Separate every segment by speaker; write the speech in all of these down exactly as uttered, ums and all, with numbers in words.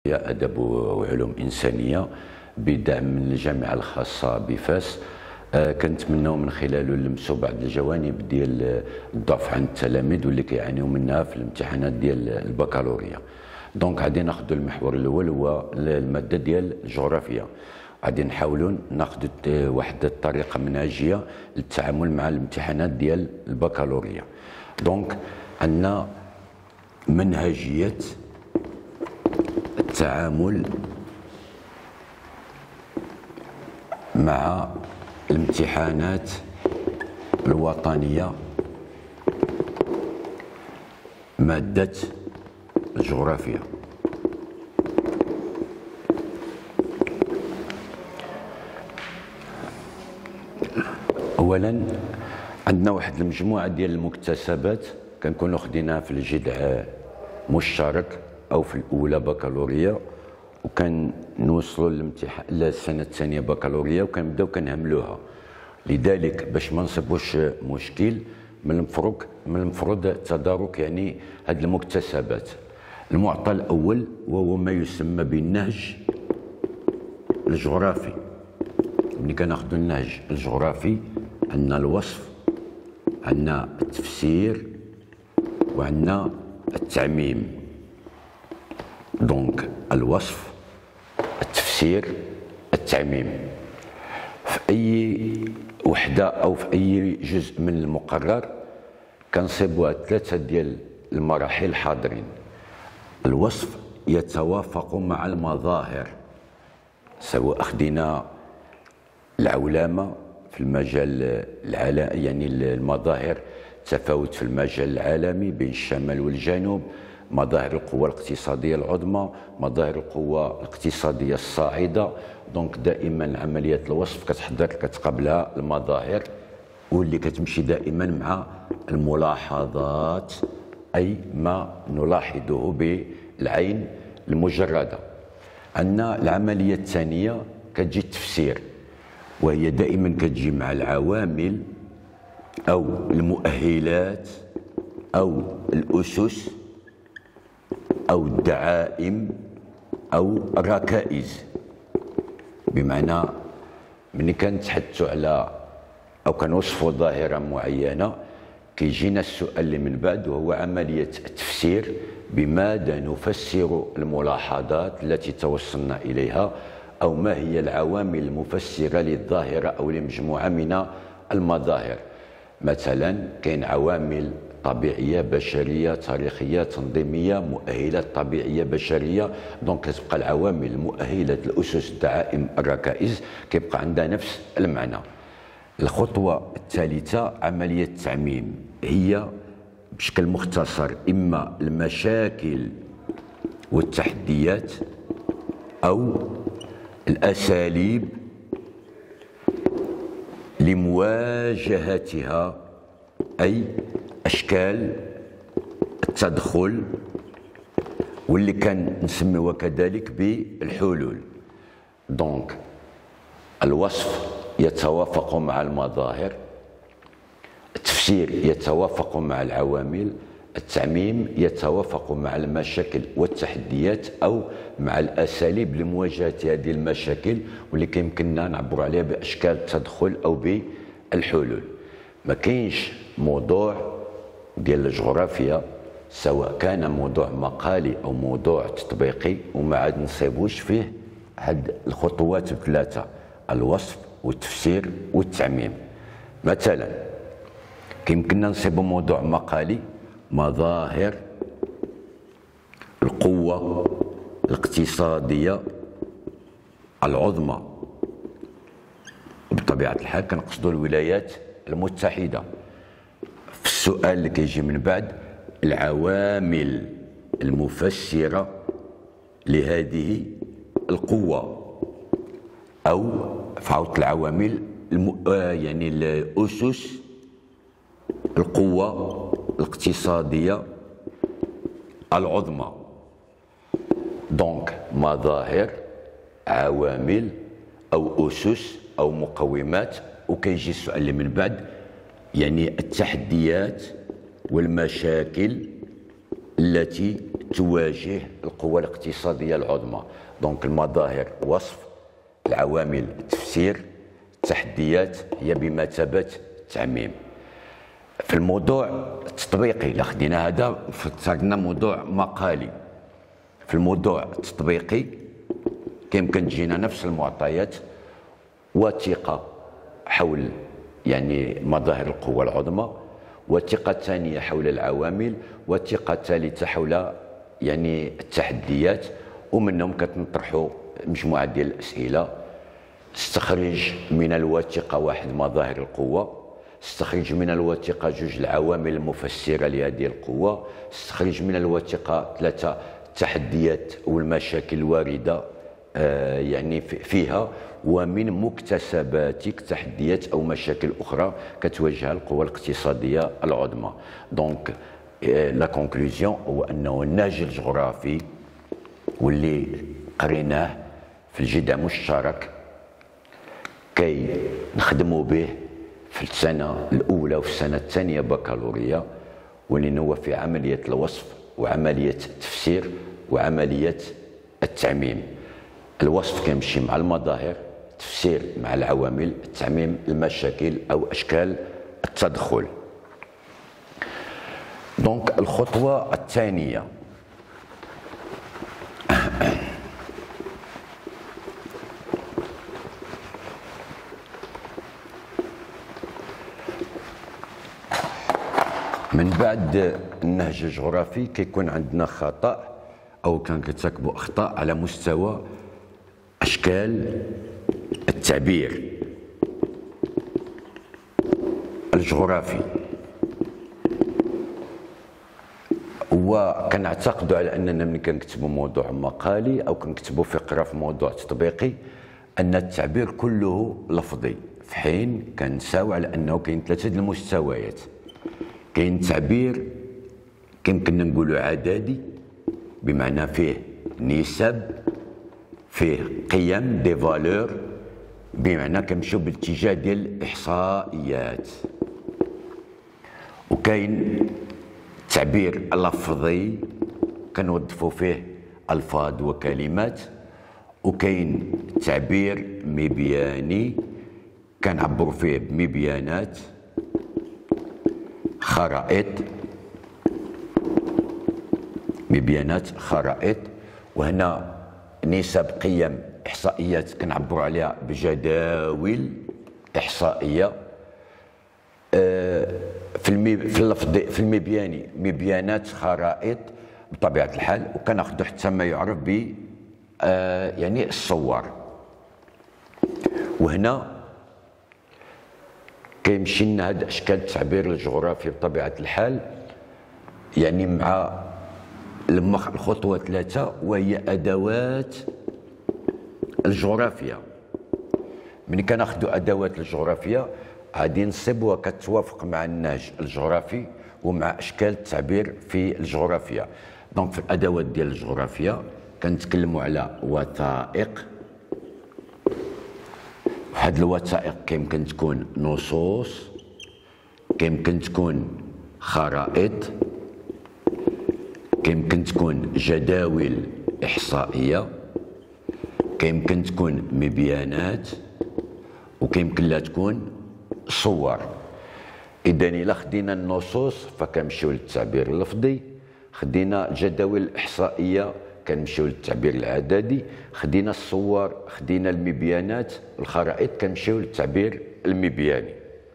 Speaker 1: أدب وعلوم إنسانية بدعم من الجامعة الخاصة بفاس. آه كنتمناو من خلاله نلمسوا بعض الجوانب ديال الضعف عند التلاميذ واللي كيعانيو منها في الامتحانات ديال البكالوريا. دونك غادي ناخذوا المحور الاول هو الماده ديال الجغرافيا. غادي نحاولوا ناخذوا واحد الطريقه منهجيه للتعامل مع الامتحانات ديال البكالوريا. دونك عندنا منهجيه التعامل مع الامتحانات الوطنية مادة الجغرافيا. أولا عندنا واحد المجموعة ديال المكتسبات كنكونوا خديناها في الجذع مشترك أو في الأولى بكالوريا، وكان نوصلوا للامتحان للسنه الثانيه بكالوريا وكنبداو كنهملوها. لذلك باش ما نصيبوش مشكل من المفروض من المفروض تدارك يعني هذه المكتسبات. المعطى الاول وهو ما يسمى بالنهج الجغرافي. ملي كناخذوا النهج الجغرافي عندنا الوصف، عندنا التفسير، وعندنا التعميم. دونك الوصف، التفسير، التعميم. في اي وحده او في اي جزء من المقرر كنصيبوها ثلاثه ديال المراحل حاضرين. الوصف يتوافق مع المظاهر، سواء خدينا العولمه في المجال العالمي، يعني المظاهر تفاوت في المجال العالمي بين الشمال والجنوب، مظاهر القوى الاقتصادية العظمى، مظاهر القوى الاقتصادية الصاعدة. دونك دائما عملية الوصف كتحضر كتقابلها المظاهر، واللي كتمشي دائما مع الملاحظات، أي ما نلاحظه بالعين المجردة. عندنا العملية الثانية كتجي التفسير، وهي دائما كتجي مع العوامل أو المؤهلات أو الأسس أو الدعائم أو الركائز. بمعنى ملي كنتحدثوا على أو كنوصفوا ظاهرة معينة كيجينا السؤال اللي من بعد، وهو عملية التفسير. بماذا نفسر الملاحظات التي توصلنا إليها، أو ما هي العوامل المفسرة للظاهرة أو لمجموعة من المظاهر. مثلا كاين عوامل طبيعية بشرية تاريخية تنظيمية، مؤهلات طبيعية بشرية. دونك كتبقى العوامل المؤهلات الأسس الدعائم الركائز كيبقى عندها نفس المعنى. الخطوة الثالثة عملية التعميم، هي بشكل مختصر إما المشاكل والتحديات أو الأساليب لمواجهتها، أي أشكال التدخل، واللي كان نسميوها كذلك بالحلول. دونك الوصف يتوافق مع المظاهر، التفسير يتوافق مع العوامل، التعميم يتوافق مع المشاكل والتحديات أو مع الأساليب لمواجهة هذه المشاكل، واللي كيمكننا نعبر عليها بأشكال التدخل أو بالحلول. ما كاينش موضوع ديال الجغرافيا سواء كان موضوع مقالي او موضوع تطبيقي وما عاد نصيبوش فيه هاد الخطوات الثلاثه، الوصف والتفسير والتعميم. مثلا كيمكننا نصيبوا موضوع مقالي، مظاهر القوه الاقتصاديه العظمى. بطبيعه الحال كنقصدوا الولايات المتحده. في السؤال اللي كيجي من بعد العوامل المفسرة لهذه القوة، أو فعوض العوامل الم... يعني الأسس القوة الاقتصادية العظمى. دونك مظاهر، عوامل أو أسس أو مقومات. وكيجي السؤال اللي من بعد يعني التحديات والمشاكل التي تواجه القوى الاقتصادية العظمى. دونك المظاهر وصف، العوامل تفسير، التحديات هي بمثابة تعميم. في الموضوع التطبيقي لا خدينا هذا فسرنا موضوع مقالي. في الموضوع التطبيقي كيمكن تجينا نفس المعطيات وثيقة حول يعني مظاهر القوى العظمى، وثيقة ثانية حول العوامل، وثيقة ثالثة حول يعني التحديات، ومنهم كتنطرحوا مجموعة ديال الأسئلة. استخرج من الوثيقة واحد مظاهر القوة، استخرج من الوثيقة جوج العوامل المفسرة لهذه القوة، استخرج من الوثيقة ثلاثة التحديات والمشاكل الواردة آه يعني فيها، ومن مكتسباتك تحديات أو مشاكل أخرى كتواجهها القوى الاقتصادية العظمى. دونك لا كونكلوزيون هو أنه النهج الجغرافي واللي قريناه في الجدع مشترك كي نخدموا به في السنة الأولى وفي السنة الثانية بكالوريا، واللي هو في عملية الوصف وعملية التفسير وعملية التعميم. الوصف كيمشي مع المظاهر، التفسير مع العوامل، التعميم المشاكل أو أشكال التدخل. دونك الخطوة الثانية من بعد النهج الجغرافي كيكون عندنا خطأ أو كان كترتكبوا أخطاء على مستوى أشكال التعبير الجغرافي، وكنعتقدوا على أننا ملي كنكتبوا موضوع مقالي أو كنكتبوا فقرة في موضوع تطبيقي أن التعبير كله لفظي، في حين كنساو على أنه كاين ثلاثة د المستويات. كاين تعبير كيمكن نقولوا عددي بمعنى فيه نسب، فيه قيم دي فالور بمعنى كنمشيو بالاتجاه ديال الاحصائيات، وكاين تعبير لفظي كنوظفوا فيه الفاظ وكلمات، وكاين تعبير مبياني كنعبروا فيه بمبيانات خرائط مبيانات خرائط، وهنا نسب قيم احصائيات كنعبروا عليها بجداول احصائيه. في المي في اللفظ في المبياني مبيانات خرائط بطبيعه الحال، وكناخذوا حتى ما يعرف ب يعني الصور. وهنا كيمشي لنا هاد اشكال التعبير الجغرافي بطبيعه الحال يعني مع الخطوه ثلاثه، وهي ادوات الجغرافيا. ملي كناخذوا ادوات الجغرافيا غادي نصيبوها كتوافق مع النهج الجغرافي ومع اشكال التعبير في الجغرافيا. دونك في الادوات ديال الجغرافيا كنتكلموا على وثائق. هاد الوثائق كيمكن تكون نصوص، كيمكن تكون خرائط، كيمكن تكون جداول احصائيه، كيمكن تكون مبيانات، وكيمكن لا تكون صور. اذا الا خدينا النصوص فكنمشيو للتعبير اللفظي، خدينا الجداول الاحصائيه كنمشيو للتعبير العددي، خدينا الصور، خدينا المبيانات، الخرائط كنمشيو للتعبير المبياني.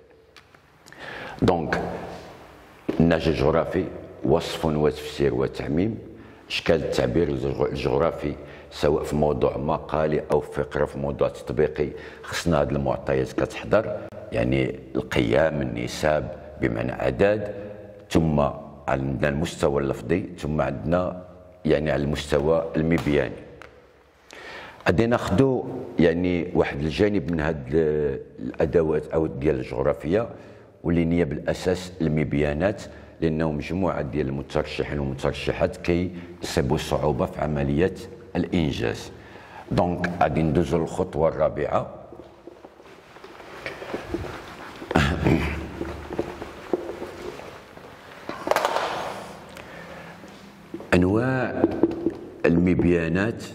Speaker 1: دونك النهج الجغرافي وصف وتفسير وتعميم. اشكال التعبير الجغرافي سواء في موضوع مقالي او في فقره في موضوع تطبيقي خصنا هذه المعطيات كتحضر، يعني القيم، النسب بمعنى عدد، ثم عندنا المستوى اللفظي، ثم عندنا يعني على المستوى المبياني. غادي ناخذوا يعني واحد الجانب من هاد الادوات او ديال الجغرافيا واللي هي بالاساس المبيانات، لانه مجموعه ديال المترشحين والمترشحات كيصيبوا صعوبه في عمليه الانجاز. دونك غادي ندوزو للخطوه الرابعه. انواع المبيانات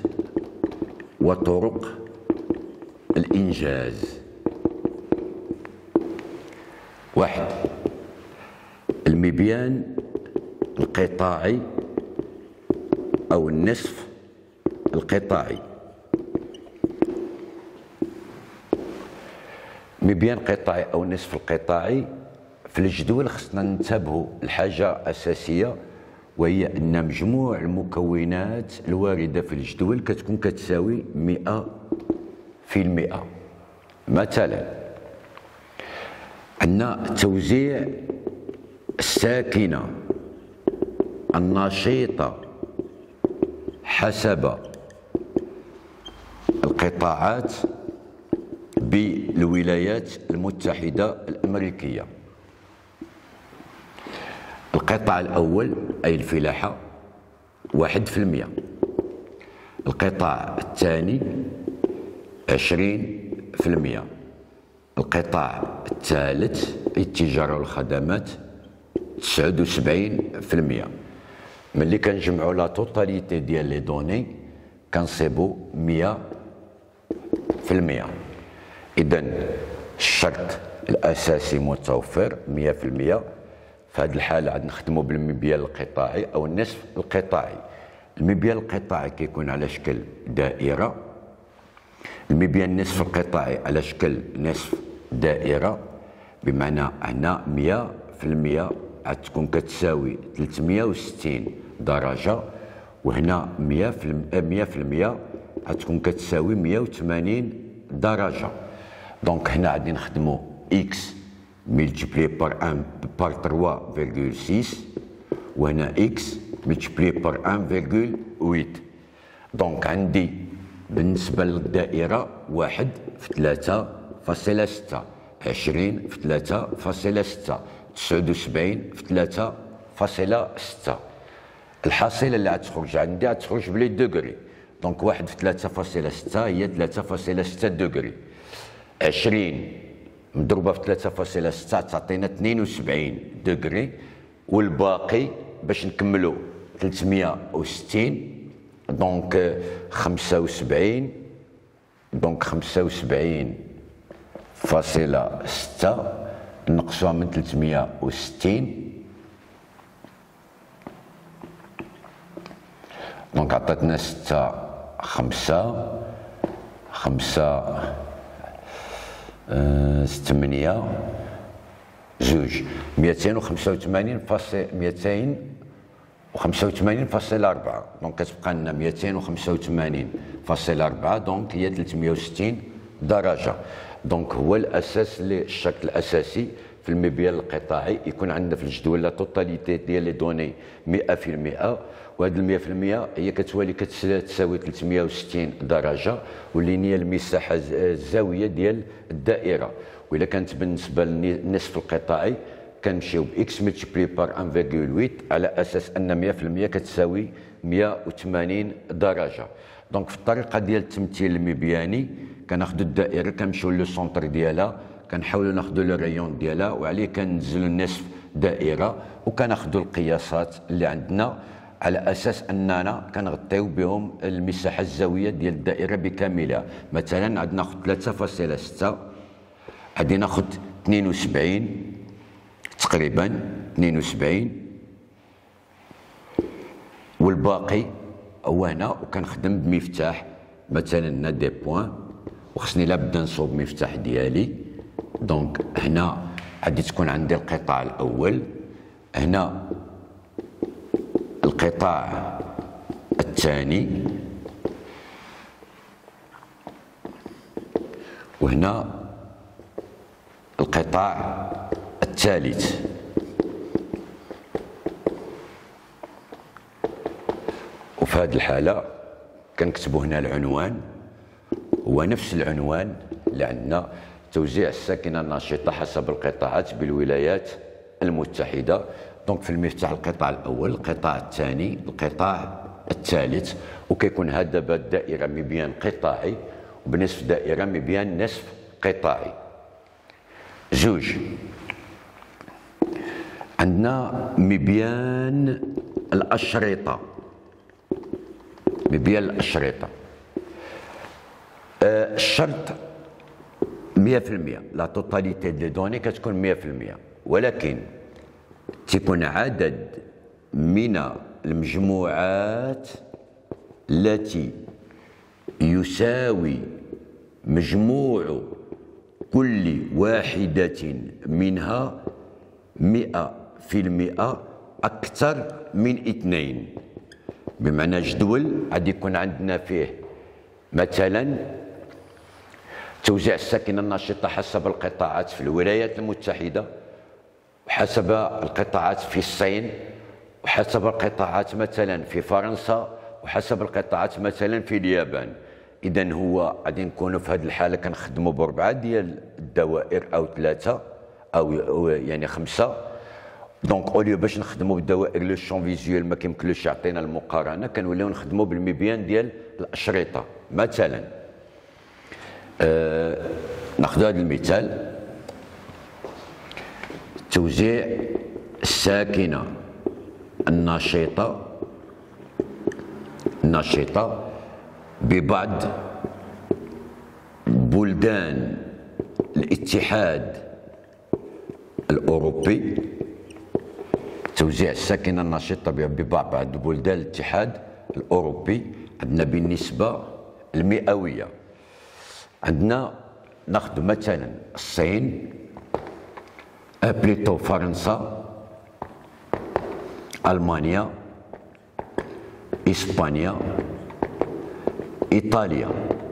Speaker 1: وطرق الإنجاز. واحد، المبيان القطاعي أو النصف القطاعي. مبيان قطاعي أو النصف القطاعي في الجدول خصنا ننتبهوا لحاجة أساسية، وهي أن مجموع المكونات الواردة في الجدول كتكون كتساوي مئة في المئة. مثلا عندنا توزيع الساكنة النشيطة حسب القطاعات بالولايات المتحدة الأمريكية. القطاع الأول أي الفلاحة واحد في المئة، القطاع الثاني عشرين في المئة، القطاع الثالث أي التجارة والخدمات تسعة وسبعين في المئة. ملي كنجمعوا لا توتاليتي ديال لي دوني كنصيبوا مئة في المئة. إذا الشرط الأساسي متوفر مئة في المئة. في هذه الحالة عاد نخدموا بالمبيان القطاعي أو النصف القطاعي. المبيان القطاعي كيكون على شكل دائرة، المبيان النصف القطاعي على شكل نصف دائرة، بمعنى هنا مئة في المئة عاد تكون كتساوي ثلاثمئة وستين درجة، وهنا مئة في المئة عاد تكون كتساوي مئة وثمانين درجة. دونك هنا غادي نخدمو إكس ملتبلي بار واحد بار ثلاثة فاصلة ستة، وهنا إكس ملتبلي بار واحد فاصلة ثمانية. دونك عندي بالنسبة للدائرة واحد في ثلاثة فاصلة ستة، عشرين في ثلاثة فاصلة ستة، تسعة وسبعين في ثلاثة فاصلة ستة. الحاصلة اللي غتخرج عندي غتخرج بلي دوغري. دونك واحد في ثلاثة فاصلة ستة هي ثلاثة فاصلة ستة دوغري، عشرين مضروبة في ثلاثة فاصلة ستة تعطينا اثنين وسبعين دوغري، والباقي باش نكملو ثلاثمئة وستين. دونك خمسة وسبعين، دونك خمسة وسبعين فاصلة ستة نقصوها من ثلاثمئة وستين، دونك عطاتنا ستة خمسة خمسة أه ثمانية زوج، مئتين وخمسة وثمانين فاصل مئتين وخمسة وثمانين فاصل أربعة. دونك كتبقى لنا مئتين وخمسة وثمانين فاصل أربعة، دونك هي ثلاثمئة وستين درجة. دونك هو الأساس اللي الشرط الأساسي في المبيان القطاعي يكون عندنا في الجدول لا توتاليتي ديال لي دوني مئة في المئة، وهاد المئة في المئة هي كتولي كتساوي ثلاثمئة وستين درجة، واللي هي المساحة الزاوية ديال الدائرة. وإلا كانت بالنسبة للنصف القطاعي كنمشيو بإكس ملتبلي بار واحد فاصلة ثمانية على أساس أن مئة في المئة كتساوي مئة وثمانين درجة. دونك في الطريقة ديال التمثيل المبياني كناخدو الدائرة كنمشيو لو سونتر ديالها، كنحاولوا ناخدو لو ريون ديالها، وعليه كننزلو النصف دائرة وكناخدو القياسات اللي عندنا على اساس اننا كنغطيو بهم المساحه الزاويه ديال الدائره بكاملها. مثلا عاد ناخذ ثلاثة فاصلة ستة، غادي ناخذ اثنين وسبعين تقريبا اثنين وسبعين، والباقي هو هنا وكنخدم بمفتاح مثلا هنا دي بوان، وخصني لابد نصوب مفتاح ديالي. دونك هنا غادي تكون عندي القطاع الاول، هنا القطاع الثاني، وهنا القطاع الثالث. وفي هذه الحالة كنكتبوا هنا العنوان، هو نفس العنوان اللي عندنا توزيع الساكنة النشطة حسب القطاعات بالولايات المتحدة. دونك في المفتاح القطاع الأول، القطاع الثاني، القطاع الثالث، وكيكون هذا دابا الدائرة مبيان قطاعي وبنصف دائرة مبيان نصف قطاعي. زوج، عندنا مبيان الأشرطة مبيال الأشرطة. أه الشرط مية في المية، لا توتاليتي دي دوني كتكون مية في المية، ولكن تيكون عدد من المجموعات التي يساوي مجموع كل واحدة منها مئة في المئة أكثر من اثنين. بمعنى جدول غادي يكون عندنا فيه مثلا توزيع الساكنة النشطة حسب القطاعات في الولايات المتحدة، وحسب القطاعات في الصين، وحسب القطاعات مثلا في فرنسا، وحسب القطاعات مثلا في اليابان. إذا هو غادي نكونوا في هذه الحالة كنخدموا بأربعة ديال الدوائر أو ثلاثة أو يعني خمسة. دونك اوليو باش نخدموا بالدوائر لو شون فيزيوال ما كيمكنلوش يعطينا المقارنة، كنوليو نخدموا بالمبيان ديال الأشرطة. مثلا آه ناخذ هذا المثال، توزيع الساكنة النشطة النشطة ببعض بلدان الاتحاد الأوروبي. توزيع الساكنة النشطة ببعض بلدان الاتحاد الأوروبي عندنا بالنسبة المئوية. عندنا ناخذ مثلا الصين، بليتو فرنسا، ألمانيا، إسبانيا، إيطاليا.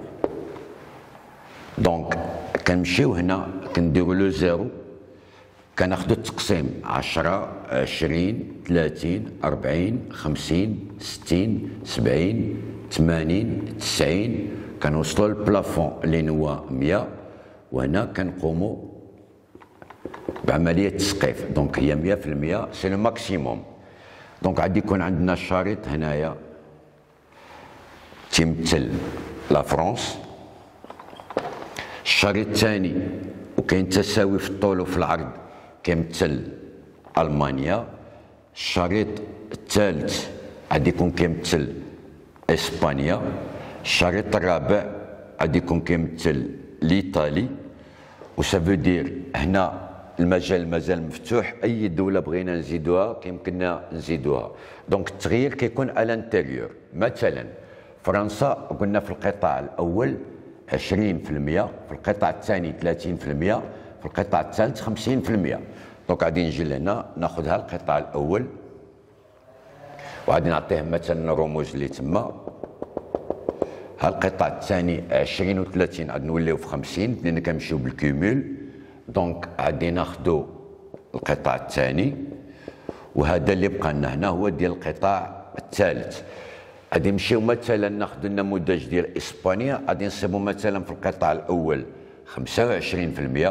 Speaker 1: دونك كنمشيو هنا كنديرو لو زيرو، كناخدو التقسيم عشرة عشرين ثلاثين أربعين خمسين ستين سبعين ثمانين تسعين، كنوصلو للبلافون اللي هو مية، وهنا كنقومو بعملية تسقيف. دونك هي مية في المية سي لو ماكسيموم. دونك غادي يكون عندنا شريط هنايا تيمثل لا فرنسا، الشريط الثاني وكاين تساوي في الطول وفي العرض كيمثل ألمانيا، الشريط الثالث غادي يكون كيمثل إسبانيا، الشريط الرابع غادي يكون كيمثل لإيطالي. وسافو دير هنا المجال مازال مفتوح، اي دوله بغينا نزيدوها كيمكننا نزيدوها. دونك التغيير كيكون على الانتيريور. مثلا فرنسا قلنا في القطاع الاول عشرين في المية، في القطاع الثاني ثلاثين في المية، في القطاع الثالث خمسين في المية. دونك غادي نجي لهنا ناخذها القطاع الاول وغادي نعطيه مثلا الرموز اللي تما. ها القطاع الثاني عشرين و ثلاثين غادي نوليو في خمسين لان كنمشيو بالكيمول. دونك غادي ناخذوا القطاع الثاني، وهذا اللي بقى لنا هنا هو ديال القطاع الثالث. غادي نمشيو مثلا ناخذوا النموذج ديال اسبانيا، غادي نصيبوا مثلا في القطاع الاول خمسة وعشرين في المية،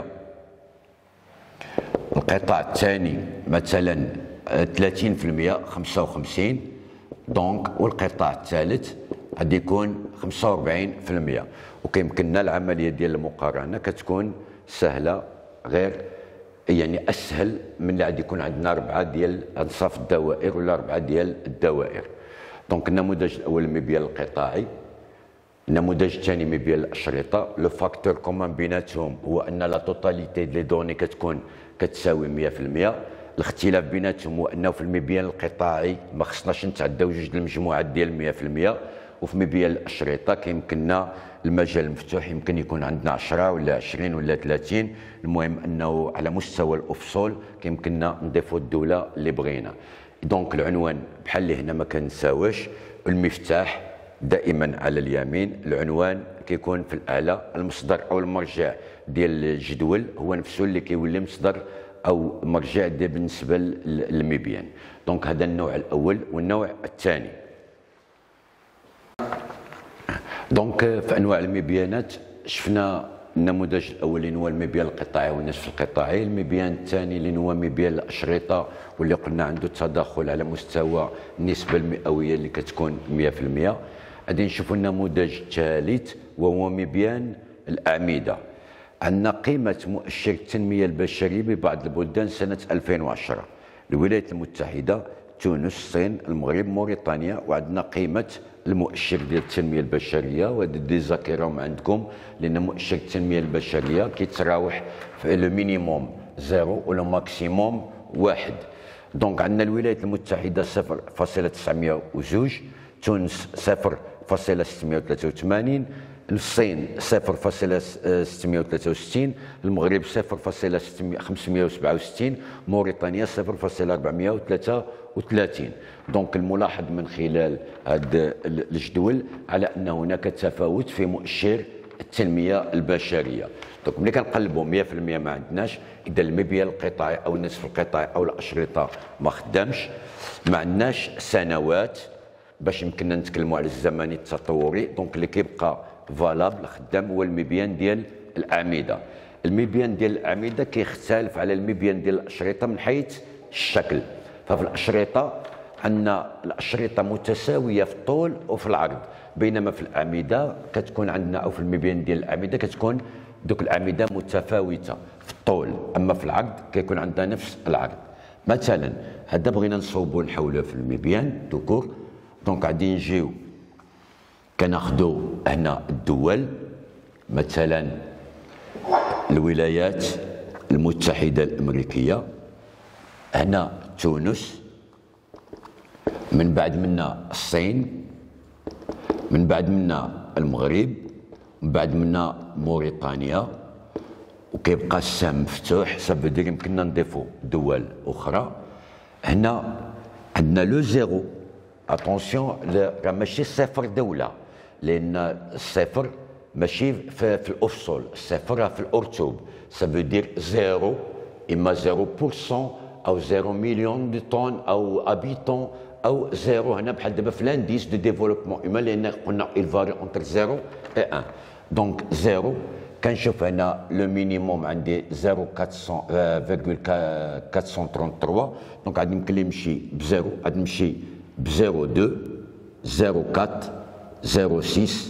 Speaker 1: القطاع الثاني مثلا ثلاثين في المية خمسة وخمسين. دونك والقطاع الثالث غادي يكون خمسة وأربعين في المية. وكيمكننا العمليه ديال المقارنه كتكون سهله، غير يعني اسهل من اللي غادي يكون عندنا اربعه ديال انصاف الدوائر ولا اربعه ديال الدوائر. دونك النموذج الاول المبيان القطاعي، النموذج الثاني مبيان الاشرطه. لو فاكتور كومان بيناتهم هو ان لا توتاليتي دي دوني كتكون كتساوي مية في المية. الاختلاف بيناتهم هو انه في المبيان القطاعي ما خصناش نتعداو جوج المجموعات ديال مية في المية، وفي مبيان الاشرطه كيمكننا المجال المفتوح، يمكن يكون عندنا عشرة ولا عشرين ولا ثلاثين. المهم انه على مستوى الافصول كيمكننا نضيفوا الدوله اللي بغينا. دونك العنوان بحال اللي هنا ما كنساوش، المفتاح دائما على اليمين، العنوان كيكون في الاعلى، المصدر او المرجع ديال الجدول هو نفسه اللي كيولي مصدر او مرجع دي بالنسبه للمبيان. دونك هذا النوع الاول. والنوع الثاني دونك في انواع المبيانات شفنا النموذج الاول اللي هو المبيان القطاعي والنصف القطاعي، المبيان الثاني اللي هو مبيان الاشرطه واللي قلنا عنده تداخل على مستوى النسبه المئويه اللي كتكون مية في المية. غادي نشوفوا النموذج الثالث وهو مبيان الاعمده. عندنا قيمه مؤشر التنميه البشريه ببعض البلدان سنه ألفين وعشرة، الولايات المتحده، تونس، الصين، المغرب، موريتانيا. وعندنا قيمه المؤشر ديال التنميه البشريه، وهذا ديزاكيرهم عندكم، لان مؤشر التنميه البشريه كيتراوح في لو مينيموم زيرو ولو ماكسيموم واحد. دونك عندنا الولايات المتحده صفر فاصلة تسعمائة واثنين، تونس صفر فاصلة ستمائة وثلاثة وثمانين، الصين صفر فاصلة ستمائة وثلاثة وستين، المغرب صفر فاصلة خمسمائة وسبعة وستين، موريتانيا صفر فاصلة أربعمائة وثلاثة وثلاثين. دونك الملاحظ من خلال هذا الجدول على ان هناك تفاوت في مؤشر التنميه البشريه. دونك ملي كنقلبوا مئة في المئة ما عندناش، اذا المبيان القطاعي او النصف القطاعي او الاشرطه ما خدامش، ما عندناش سنوات باش يمكننا نتكلموا على الزمني التطوري. دونك اللي كيبقى فالابل خدام هو المبيان ديال الاعمده. المبيان ديال الاعمده كيختلف على المبيان ديال الاشرطه من حيث الشكل. ففي الاشرطه عندنا الاشرطه متساويه في الطول وفي العرض، بينما في الاعمده كتكون عندنا او في المبيان ديال الاعمده كتكون دوك الاعمده متفاوته في الطول، اما في العرض كيكون عندنا نفس العرض. مثلا هذا بغينا نصوبوا نحولوه في المبيان دوكور. دونك غادي نجيو كناخذوا هنا الدول، مثلا الولايات المتحده الامريكيه، هنا تونس، من بعد منا الصين، من بعد منا المغرب، من بعد منا موريتانيا، وكيبقى السهم مفتوح. سافودير يمكننا نضيفوا دول اخرى. هنا عندنا لو زيرو، اتونسيون راه ماشي صفر دوله، لان الصفر ماشي في, في الافصول، الصفر راه في الارتوب. سافودير زيرو، اما زيرو بورسون او زيرو مليون دو طون او ابيتون، او زيرو هنا بحال دابا في لانديس دو ديفلوبمون هيومان، لان قلنا il varie entre زيرو et un. دونك زيرو كنشوف هنا لو مينيموم عندي زيرو فاصلة أربعمائة وثلاثة وثلاثين. دونك غادي يمكن لي نمشي بزيرو، غادي نمشي بزيرو دو، زيرو أربعة، زيرو ستة،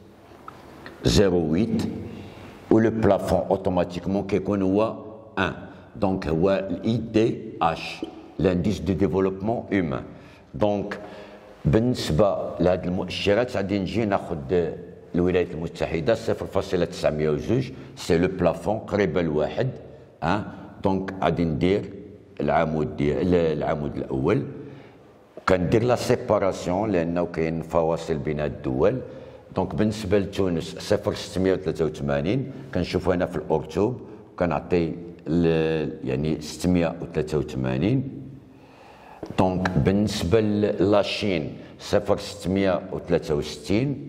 Speaker 1: زيرو ثمانية، ولو بلافون اوتوماتيكمون كيكون هو واحد. دونك هو الاي دي اش، لانديس دو ديفلوبمون هيومان. دونك بالنسبه لهاد المؤشرات غادي نجي ناخذ الولايات المتحده صفر فاصلة تسعمائة واثنين، سي لو بلافون قريبه لواحد. ها دونك غادي ندير العمود ديال العمود الاول، كندير لا سيباراسيون لانه كاين فواصل بين هاد الدول. دونك بالنسبه لتونس صفر ستمائة وثلاثة وثمانين، كنشوفوا هنا في الارتوب كنعطي يعني ستمائة وثلاثة وثمانين. دونك بالنسبه لاشين صفر ستمائة وثلاثة وستين،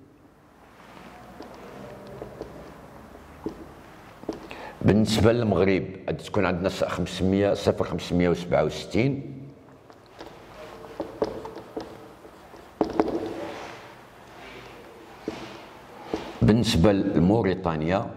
Speaker 1: بالنسبه للمغرب غادي تكون عندنا خمسمائة صفر خمسمائة وسبعة وستين، بالنسبه لموريتانيا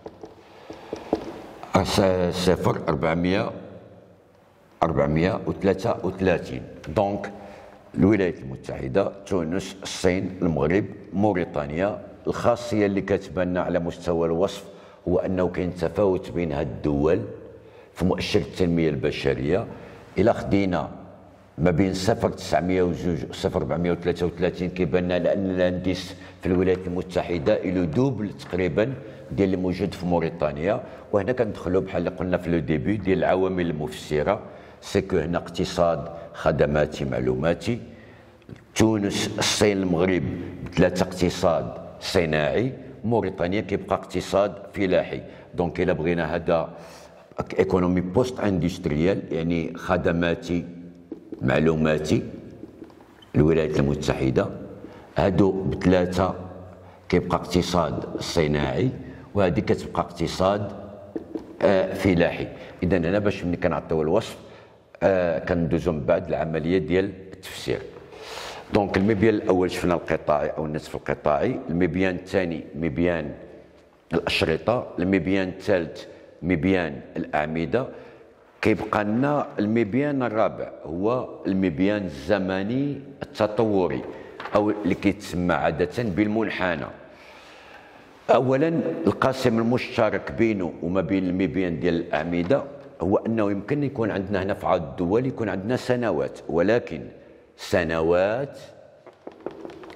Speaker 1: صفر أربعمائة أربعمائة وثلاثة وثلاثين. دونك الولايات المتحده، تونس، الصين، المغرب، موريتانيا. الخاصيه اللي كتبان على مستوى الوصف هو انه كاين تفاوت بين هاد الدول في مؤشر التنميه البشريه. الى خدينا ما بين صفر تسعمائة واثنين و صفر أربعمائة وثلاثة وثلاثين كيبان لنا لان الانديس في الولايات المتحده الى دوبل تقريبا ديال اللي موجود في موريتانيا. وهنا كندخلوا بحال اللي قلنا في لو ديبي ديال العوامل المفسره، سكو هنا اقتصاد خدماتي معلوماتي. تونس، الصين، المغرب ثلاثه اقتصاد صناعي، موريتانيا كيبقى اقتصاد فلاحي. دونك الا بغينا هذا ايكونومي بوست اندستريال يعني خدماتي معلوماتي، الولايات المتحده هادو بثلاثه كيبقى اقتصاد صناعي، وهذه كتبقى اقتصاد آه فلاحي. اذا هنا باش ملي كنعطيو الوصف آه كندوزو من بعد العمليه ديال التفسير. دونك المبيان الاول شفنا القطاعي او النصف القطاعي، المبيان الثاني مبيان الاشرطه، المبيان الثالث مبيان الاعمده. كيبقى لنا المبيان الرابع هو المبيان الزمني التطوري او اللي كيتسمى عاده بالمنحنى. اولا القاسم المشترك بينه وما بين المبيان ديال الاعمده هو انه يمكن يكون عندنا هنا في عدد الدول يكون عندنا سنوات، ولكن سنوات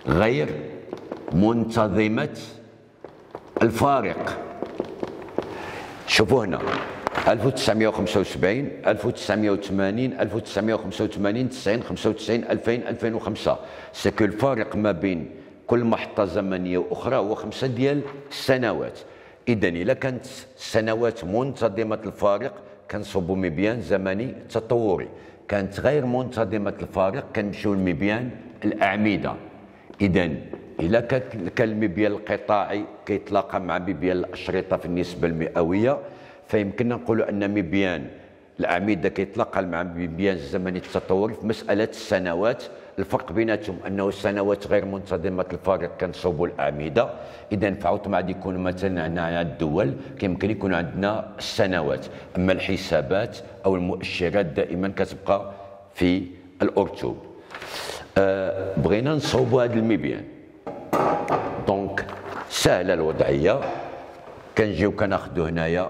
Speaker 1: غير منتظمة الفارق. شوفوا هنا ألف وتسعمائة وخمسة وسبعين ألف وتسعمائة وثمانين ألف وتسعمائة وخمسة وثمانين تسعين خمسة وتسعين ألفين ألفين وخمسة، سكو الفارق ما بين كل محطة زمنية وأخرى هو خمسة ديال السنوات. إذا إلا كانت سنوات منتظمة الفارق كنصوبوا مبيان زمني تطوري، كانت غير منتظمة الفارق كنمشيو لمبيان الأعمدة. إذا إلا كان المبيان القطاعي كيتلاقى مع مبيان الأشرطة في النسبة المئوية، فيمكننا نقولوا أن مبيان الأعمدة كيتلاقى مع مبيان الزمني التطوري في مسألة السنوات. الفرق بيناتهم أنه السنوات غير منتظمة الفارق كنصوبوا الأعمدة. إذا فعوض غادي يكون مثلا عندنا الدول كيمكن يكون عندنا السنوات، أما الحسابات أو المؤشرات دائما كتبقى في الأرتوب. أه بغينا نصوبوا هذا المبيان، دونك سهلة الوضعية. كنجيو كناخدو هنايا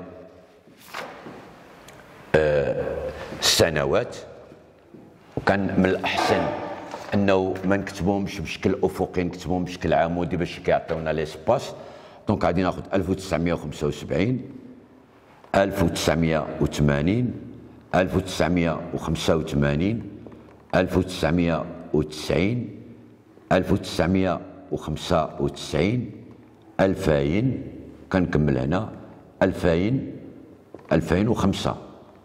Speaker 1: أه السنوات، وكان من الأحسن انه ما نكتبوهمش بشكل افقي، نكتبوهم بشكل عمودي باش كيعطيونا ليسباس. دونك غادي ناخذ ألف وتسعمائة وخمسة وسبعين ألف وتسعمائة وثمانين ألف وتسعمائة وخمسة وثمانين ألف وتسعمائة وتسعين ألف وتسعمائة وخمسة وتسعين ألفين، كنكمل هنا ألفين ألفين وخمسة.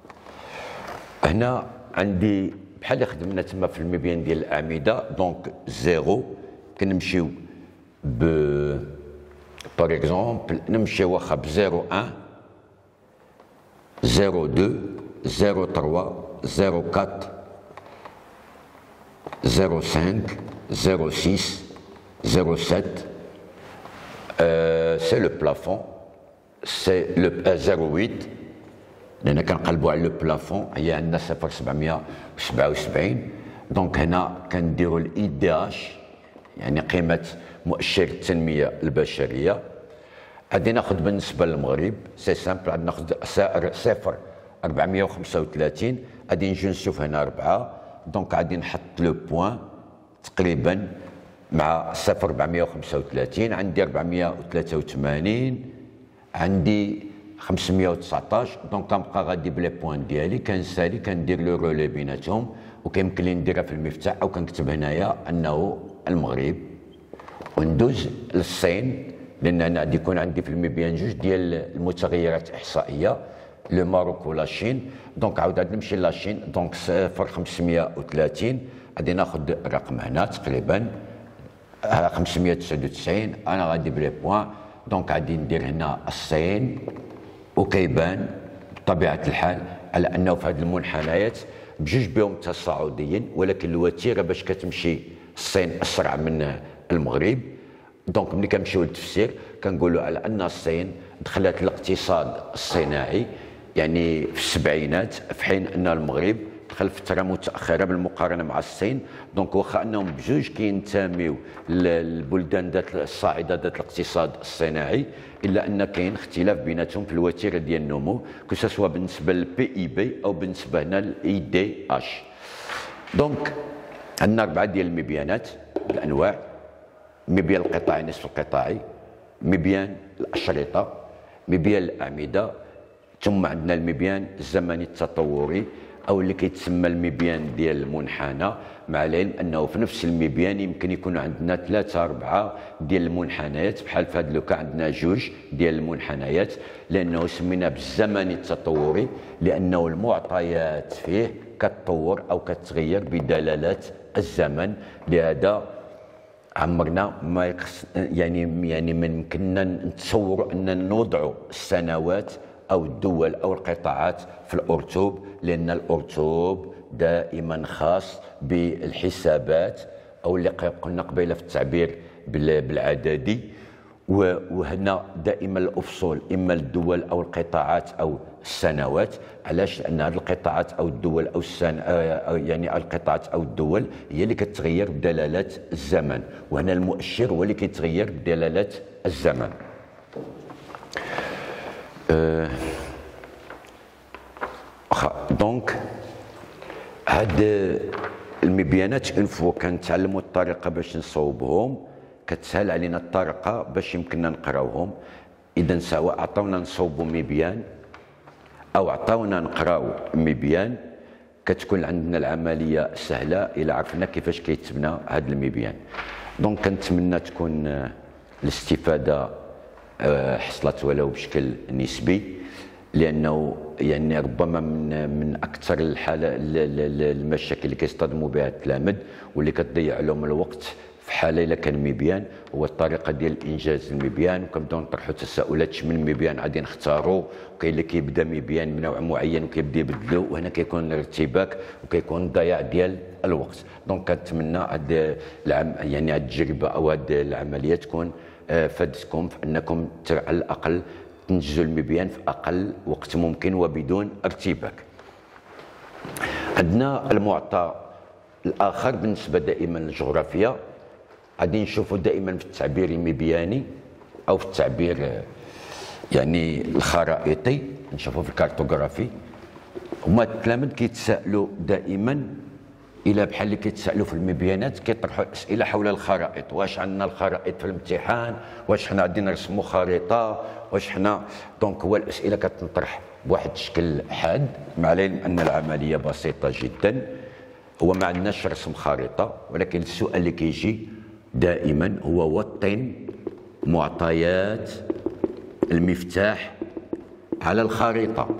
Speaker 1: هنا عندي بحال اللي خدمنا تما في المبيان ديال الاعمده، دونك زيرو كنمشيو ب باغ اكزومبل نمشيو واخا ب زيرو واحد زيرو اثنين زيرو ثلاثة زيرو أربعة زيرو خمسة زيرو ستة زيرو سبعة. سي لو بلافون، سي لو زيرو ثمانية لأن كنقلبوا على لو بلافون، هي عندنا صفر سبعمائة وسبعة وسبعين. دونك هنا كنديروا الاي دي اش، يعني قيمة مؤشر التنمية البشرية. غادي ناخذ بالنسبة للمغرب سي سامبل، غادي ناخذ صفر أربعمائة وخمسة وثلاثين، غادي نجي نشوف هنا أربعة، دونك غادي نحط لو بوان تقريبا مع صفر أربعمائة وخمسة وثلاثين. عندي أربعمائة وثلاثة وثمانين، عندي خمسمائة وتسعطاش، دونك كنبقى غادي بلي بوان ديالي كنسالي كندير لو رولي بيناتهم، وكيمكن لي نديرها في المفتاح او كنكتب هنايا انه المغرب، وندوز للصين لان انا غادي يكون عندي في المبيان جوج ديال المتغيرات احصائيه، لو ماروك ولا الصين. دونك عاود غادي نمشي لاشين، دونك صفر خمسمائة وثلاثين، غادي ناخذ الرقم هنا تقريبا خمسمائة وتسعة وتسعين، انا غادي بلي بوان، دونك غادي ندير هنا الصين، وكيبان بطبيعة الحال على أنه في هذه المنحنيات بجوج بهم تصاعديين، ولكن الوتيرة باش كتمشي الصين أسرع من المغرب. دونك ملي كنمشيو للتفسير كنقولوا على أن الصين دخلت الاقتصاد الصناعي يعني في السبعينات، في حين أن المغرب دخل فترة متأخرة بالمقارنة مع الصين. دونك واخا أنهم بجوج كينتميو للبلدان ذات الصاعدة ذات الاقتصاد الصناعي، إلا أن كاين اختلاف بيناتهم في الوتيرة ديال النمو، كسوا بالنسبة للبي إي بي أو بالنسبة هنا للإي دي أش. دونك عندنا أربعة ديال المبيانات الأنواع: مبيان القطاعي نصف القطاعي، مبيان الأشرطة، مبيان الأعمدة، ثم عندنا المبيان الزمني التطوري أو اللي كيتسمى المبيان ديال المنحنى، مع العلم أنه في نفس المبيان يمكن يكون عندنا ثلاثة أربعة ديال المنحنيات، بحال في هذا لوكا عندنا جوج ديال المنحنيات، لأنه سمينا بالزمني التطوري لأنه المعطيات فيه كتطور أو كتغير بدلالات الزمن. لهذا عمرنا ما يقص يعني يعني ما يمكننا نتصوروا أننا نوضعوا السنوات أو الدول أو القطاعات في الأرتوب، لأن الأرتوب دائما خاص بالحسابات أو اللي قلنا قبيله في التعبير بالعددي، وهنا دائما الأفصول إما الدول أو القطاعات أو السنوات. علاش؟ لأن هذه القطاعات أو الدول أو السن يعني القطاعات أو الدول هي اللي كتغير بدلالات الزمن، وهنا المؤشر هو اللي كيتغير بدلالات الزمن. أه دونك هاد المبيانات اون فوا كنتعلموا الطريقه باش نصوبهم كتسهل علينا الطريقه باش يمكننا نقراوهم. اذا سواء عطاونا نصوبوا مبيان او عطاونا نقراو مبيان كتكون عندنا العمليه سهله الى عرفنا كيفاش كيتبنى هذا المبيان. دونك كنتمنى تكون الاستفاده حصلت ولو بشكل نسبي، لانه يعني ربما من من اكثر الحالة المشاكل اللي كيصطدموا بها التلاميذ واللي كتضيع لهم الوقت في حاله الا كان مبيان هو الطريقه ديال انجاز المبيان، وكنبداو نطرحوا تساؤلات شمن المبيان غادي نختاروا، وكاين اللي كيبدا مبيان بنوع معين وكيبدا يبدلو، وهنا كيكون الارتباك وكيكون الضياع ديال الوقت. دونك كنتمنى هاد العم يعني هاد التجربه او هاد العمليه تكون فادتكم في انكم على الاقل تنجزوا المبيان في اقل وقت ممكن وبدون ارتباك. عندنا المعطى الاخر بالنسبه دائما للجغرافيا، غادي نشوفوا دائما في التعبير المبياني او في التعبير يعني الخرائطي، نشوفوا في الكارتوغرافي. هما التلاميذ كيتسائلوا دائما الى بحال اللي كيتسائلوا في المبيانات كيطرحوا اسئله حول الخرائط. واش عندنا الخرائط في الامتحان؟ واش حنا غادي نرسموا خريطه؟ واش حنا دونك هو الاسئله كتنطرح بواحد الشكل حاد، مع العلم ان العمليه بسيطه جدا. هو ما عندناش رسم خريطه، ولكن السؤال اللي كيجي دائما هو وطن معطيات المفتاح على الخريطه.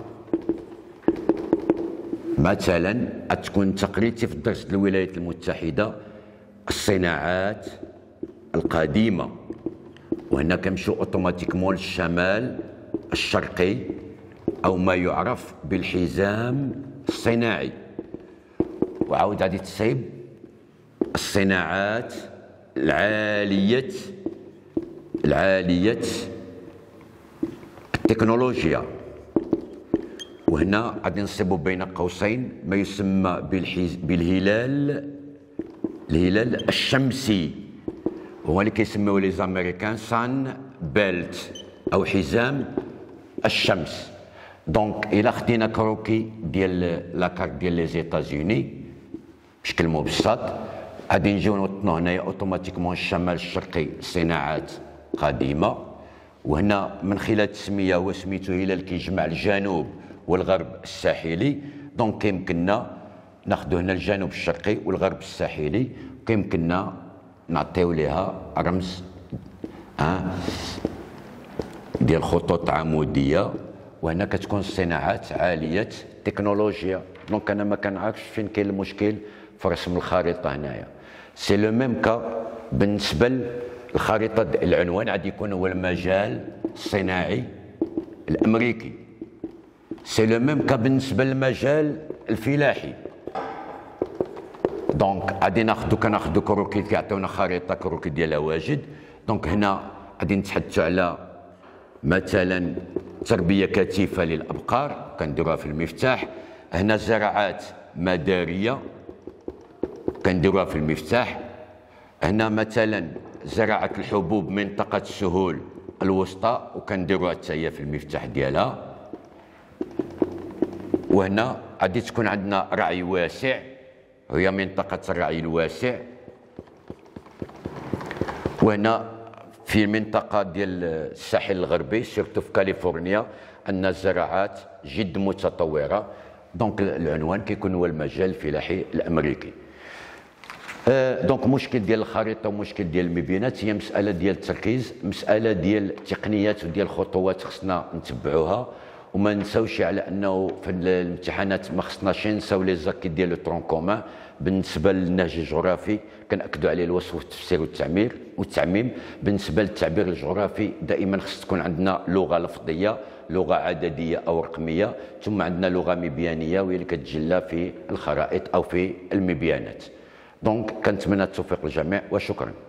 Speaker 1: مثلا تكون تقريتي في الدرس الولايات المتحده الصناعات القديمه، وهنا كنمشيو اوتوماتيكمون للشمال الشرقي او ما يعرف بالحزام الصناعي، وعاود غادي تصيب الصناعات العاليه العاليه التكنولوجيا، وهنا غادي نصيبوا بين قوسين ما يسمى بالحز... بالهلال الهلال الشمسي، هو اللي كيسميوه لي زاميريكان سان بيلت او حزام الشمس. دونك الى خدينا كروكي ديال لاكارت ديال لي زيتازوني بشكل مبسط، غادي نجيو نوطنوا هنايا اوتوماتيكمون الشمال الشرقي صناعات قديمه، وهنا من خلال التسميه هو سميتو هلال كيجمع الجنوب والغرب الساحلي. دونك كيمكننا ناخذوا هنا الجنوب الشرقي والغرب الساحلي، كيمكننا نعطيو ليها رمز آه ديال خطوط عموديه، وهنا كتكون الصناعات عاليه التكنولوجيا. دونك انا ما كنعرفش فين كاين المشكل في رسم الخريطه هنايا. سي لو ميم كا بالنسبه للخريطه، العنوان غادي يكون هو المجال الصناعي الامريكي. سي لو ميم كا بالنسبه للمجال الفلاحي. دونك غادي ناخذو كناخذو كروكي كيعطيونا خريطه كروكي ديالها واجد. دونك هنا غادي نتحدثوا على مثلا تربيه كثيفه للابقار كنديروها في المفتاح. هنا زراعات مداريه كنديروها في المفتاح. هنا مثلا زراعه الحبوب منطقه السهول الوسطى وكنديروها حتى هي في المفتاح ديالها. وهنا غادي تكون عندنا رعي واسع، هي منطقه الرعي الواسع. وهنا في المنطقه ديال الساحل الغربي سيرتو في كاليفورنيا ان الزراعات جد متطوره. دونك العنوان كيكون هو المجال الفلاحي الامريكي. آه دونك مشكل ديال الخريطه ومشكل ديال المبيانات هي مساله ديال التركيز، مساله ديال التقنيات وديال الخطوات خصنا نتبعوها، وما نساوش على انه في الامتحانات ما خصناش نساو لي زاكي ديال لو ترون كومان. بالنسبه للنهج الجغرافي كنأكدوا عليه الوصف والتفسير والتعمير والتعميم. بالنسبه للتعبير الجغرافي دائما خص تكون عندنا لغه لفظيه، لغه عدديه او رقميه، ثم عندنا لغه مبيانيه وهي اللي كتجلى في الخرائط او في المبيانات. دونك كنتمنى التوفيق للجميع وشكرا.